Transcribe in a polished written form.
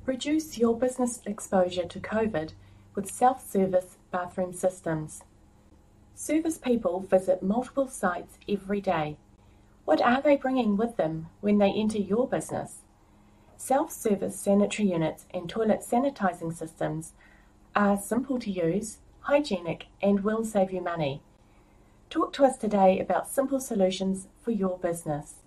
Reduce your business exposure to COVID with self-service bathroom systems. Service people visit multiple sites every day. What are they bringing with them when they enter your business? Self-service sanitary units and toilet sanitizing systems are simple to use, hygienic, and will save you money. Talk to us today about simple solutions for your business.